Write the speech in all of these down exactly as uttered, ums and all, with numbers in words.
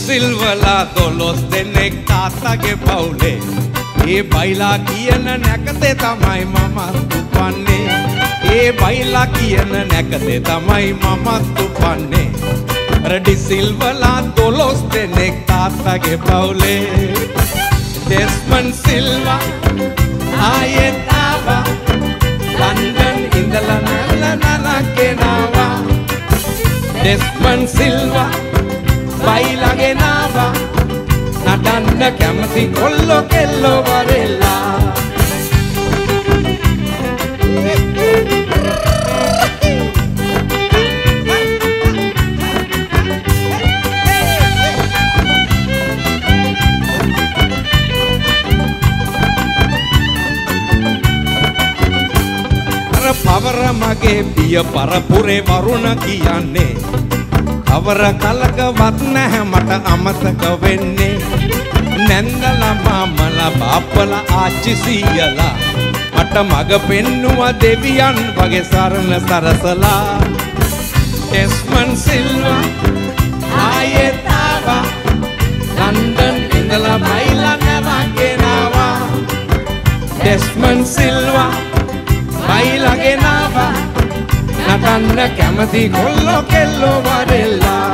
සිල්වලා දොළොස් දෙනෙක් තාත්තගේ පවුලේ ඒ බයිලා කියන නැකතේ තමයි මමත් උපන්නේ ඒ බයිලා කියන නැකතේ තමයි මමත් උපන්නේ රෙඩි සිල්වලා දොළොස් දෙනෙක් තාත්තගේ පවුලේ ඩෙස්මන් සිල්වා ආයෙත් ආවා ලන්ඩන් ඉඳලා නලනලා ගෙනාවා ඩෙස්මන් සිල්වා බයිලා ගෙනාවා නටන්න කැමති කොල්ලෝ කෙල්ලෝ වරෙල්ලා අර පවර මගේ පිය පරපුරේ වරුණ කියන්නේ කවර කලකවත් නැහැ මට අමතක වෙන්නේ නැන්දලා මාමලා බාප්පලා ආච්චි සීයලා මට මග පෙන්නුවා දෙවියන් වගේ සරණ සරසලා ඩෙස්මන් සිල්වා ආයෙත් ආවා ලන්ඩන් ඉඳලා බයිලා නැවා ගෙනාවා ඩෙස්මන් සිල්වා බයිලා ගෙනාවා නටන්න කැමති කොල්ලෝ කෙල්ලෝ වරෙල්ලා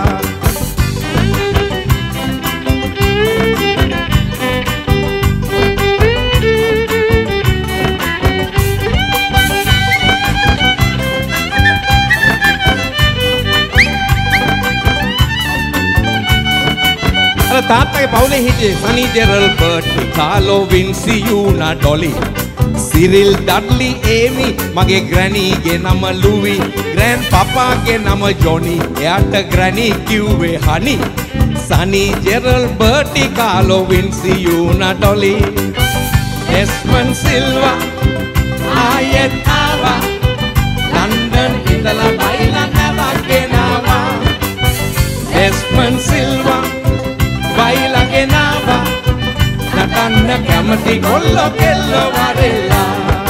අර තාත්තගේ පවුලේ හිටියේ සනි Gerald Bert Carlo Vinci Una Dolly Cyril Dudley Amy මගේ ග්‍රැනීගේ නම ලුවි ග්‍රෑන්ඩ් පපාගේ නම ජොනි එයාට ග්‍රැනී කිව්වේ honey Sunny Gerald Bertie Carlo Vinci Una Dolly Desmond Silva ආයෙත් ආවා ලන්ඩන් ඉඳලා බයිලා නැවා ගෙනාවා ඩෙස්මන් සිල්වා බයිලා ගෙනාවා නටන්න කැමති කොල්ලෝ කෙල්ලෝ වරෙල්ලා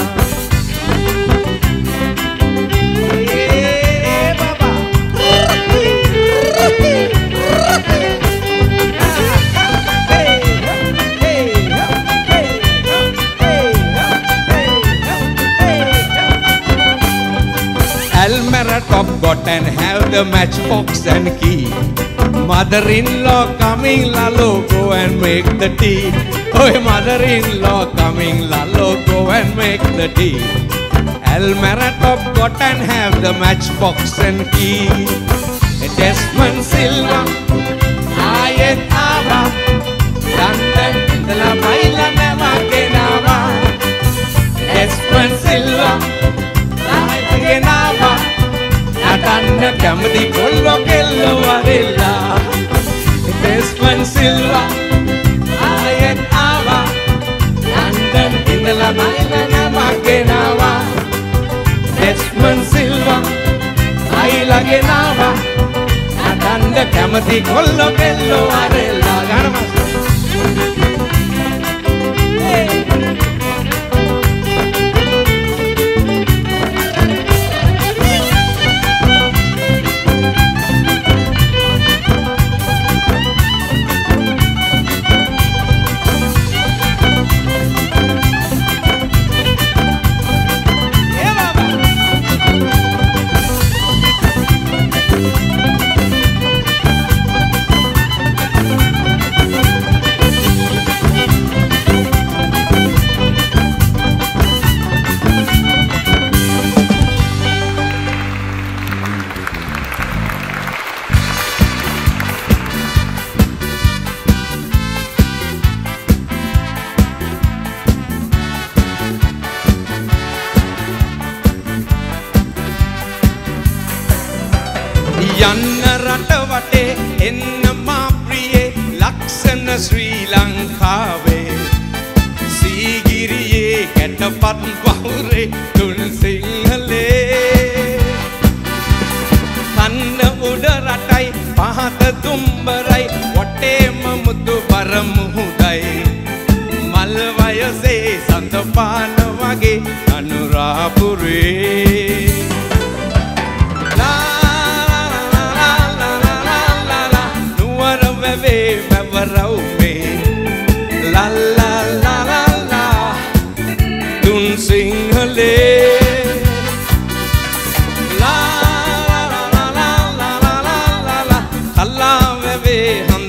Elmera top got and have the matchbox and key mother-in-law coming lalo go and make the tea oh mother-in-law coming lalo go and make the tea Elmera top got and have the matchbox and key Desmond Silva ayet ava London indala baila nema genawa Desmond Silva ayet genawa natanna kamadi kollo kello varilla Desmond Silva ayet ava London indala baila nema genawa Desmond Silva ayila genawa natanna kamadi kollo kello varilla ganama යන්න රට වටේ එන්න මා ප්‍රියේ ලක්ෂණ ශ්‍රී ලංකාවේ සීගිරියේ කැටපත් වහුරේ තුන් සිංහලේ කන්න උඩ රටයි පහත දුම්බරයි වටේම මුතු බර මුහුදයි මල් වයසේ සඳපාන වගේ අනුරාපුරේ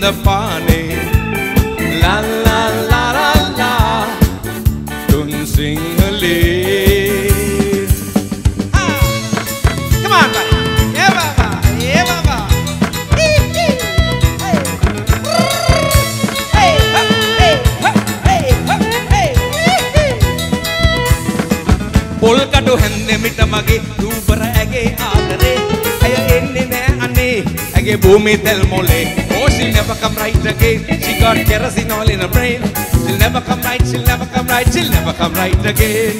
හඳ පානේ La la la la la Dun Singhale ah. Come on buddy Yeah baba Yeah baba Hey hey Hey hey Hey hey Hey Pol kadu hende mita mage Dubar age aadare Aya enne ne ane Age bhumi tel mole Oh she'll never come right again She got kerosene all in her brain She'll never come right, she'll never come right She'll never come right again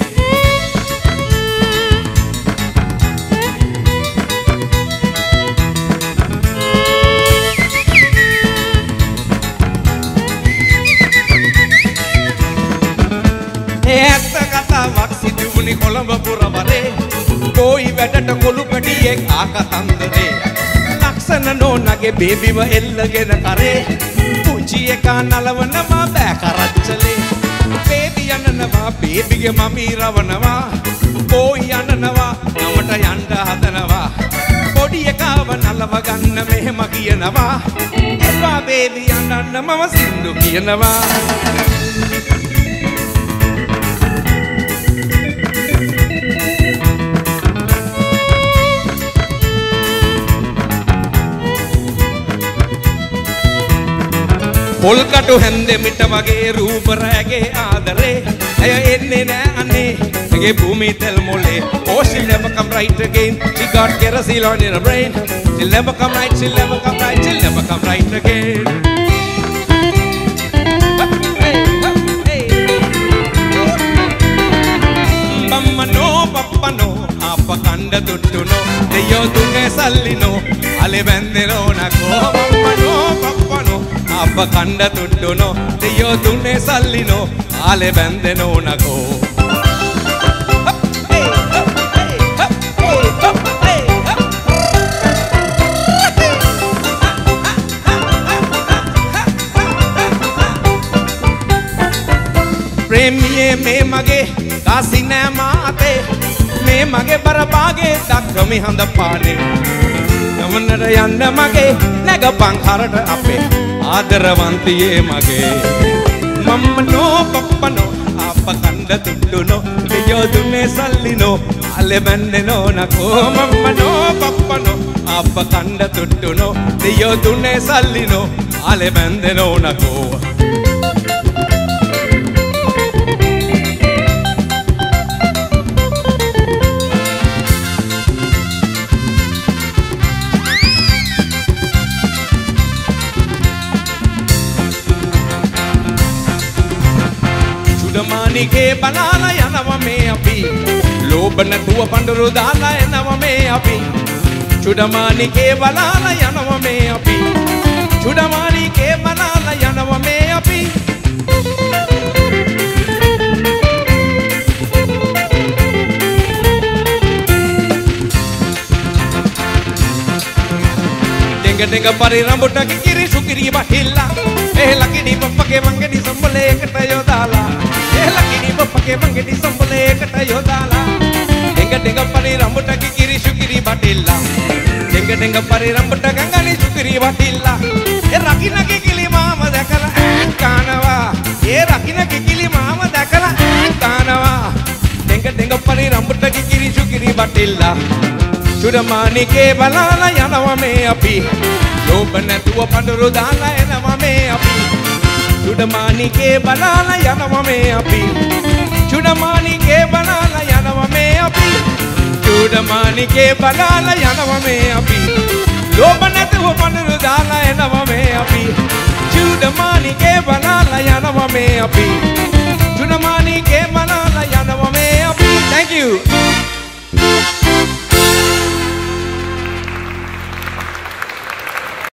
ඇත්ත කතාවක් සිදුවුණි කොළඹ පුරවරේ කොයි වැඩට කොළු පැටියෙක් ආකතන්දරේ ලක්ෂණ නෝනගේ බේබිව එල්ලගෙන කරේ පුංචි එකා නලවනවා බෑ කරච්චලේ baby යන්නනවා බේබිගේ මමී රවනවා කොයි යන්නනවා නමට යන්න හදනවා පොඩි එකාව නලව ගන්න මෙහෙම කියනවා එපා බේබි යන්න මම සින්දු කියනවා පොල්කටු හැන්දෙ මිට වගේ රූප රැගේ ආදරේ ඇය එන්නේ නෑ අනේ ඇගේ භූමි තෙල් මොලේ Oh she'll never come right again She got kerosene on in her brain She'll never come right, she'll never come right She'll never come right again Bammano pappano appa kanda duttuno deyyo dunne sallino ale bendeno nako bammano pappano අප කණ්ඩ තුට්ටුනෝ දෙයෝ දුන්නේ සල්ලිනෝ ආලෙ බැන්දෙනෝ නකෝ ප්‍රේමියේ මේ මගේ කාසි නෑ මාතේ මේ මගේ බරපාගේ දක්කමි හඳ පානේ ගමනට යන්න මගේ නැගපන් හරට අපේ ආදරවන්තියේ මගේ මම්මනෝ පප්පනෝ අප කණ්ඩ තුට්ටුනෝ දෙයෝ දුන්නේ සල්ලිනෝ ආලෙ බැන්දෙනෝ නකෝ මම්මනෝ පප්පනෝ අප කණ්ඩ තුට්ටුනෝ දෙයෝ දුන්නේ සල්ලිනෝ ආලෙ බැන්දෙනෝ නකෝ නිකේ බලාලා යනවා මේ අපි ලෝභ නැතුව පඳුරු දාලා එනවා මේ අපි චුඩමානිකේ බලාලා යනවා මේ අපි චුඩමානිකේ බලාලා යනවා මේ අපි ඩෙංග ඩෙංග පරි රඹුටක කිරි සුකිරි බහිල්ලා ඒ ලකිඩි පප්පගේ මංගෙඩි සම්බලේකට යොදාලා ලකිනි පප්පගේ මංගෙඩි සම්බලේකට යොදාලා ඩෙංග ඩෙංග පරි රඹුටක කිරි සුකිරි බටිල්ලා ඩෙංග ඩෙංග පරි රඹුට ගංගනි සුකිරි බටිල්ලා ඒ රකින්නගේ කිලි මාම දැකලා ඈ කනවා ඒ රකින්නගේ කිලි මාම දැකලා ඈ කනවා ඩෙංග ඩෙංග පරි රඹුටක කිරි සුකිරි බටිල්ලා චුඩමානිකේ බලාලා යනවා මේ අපි ලෝභ නැතුව පඳුරු දාලා එනවා මේ අපි චුඩමානිකේ බලාලා යනවා මේ අපි චුඩමානිකේ බලාලා යනවා මේ අපි චුඩමානිකේ බලාලා යනවා මේ අපි ලෝභ නැතුව පඳුරු දාලා එනවා මේ අපි චුඩමානිකේ බලාලා යනවා මේ අපි චුඩමානිකේ බලාලා යනවා මේ අපි Thank you